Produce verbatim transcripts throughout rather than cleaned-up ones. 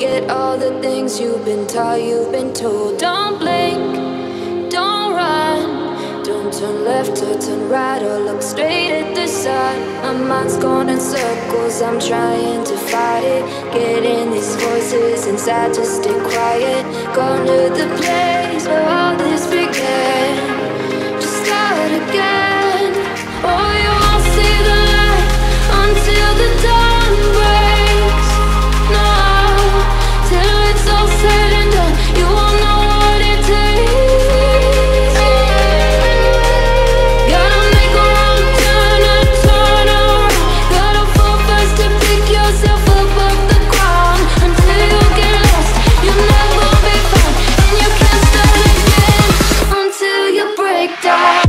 Forget all the things you've been taught, you've been told. Don't blink, don't run, don't turn left or turn right or look straight at the sun. My mind's going in circles, I'm trying to fight it. Getting these voices inside to stay quiet. Going to the place where all this began. Just start again. Oh, you won't see the light until the dawn breaks. No, till it's all said and done, you won't know what it takes. Gotta make a wrong turn and turn around. Gotta fall fast to pick yourself up off the ground. Until you get lost, you'll never be found. And you can't start again until you break down.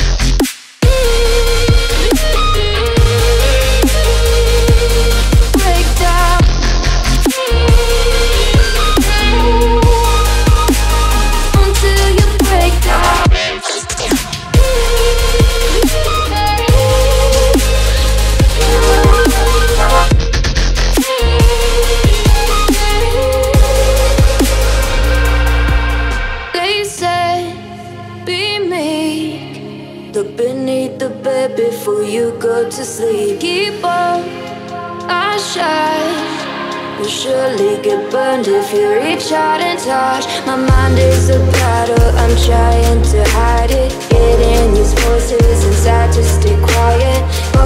Look beneath the bed before you go to sleep. Keep on, I shine. You'll surely get burned if you reach out and touch. My mind is a battle, I'm trying to hide it. Getting these voices inside to stay quiet.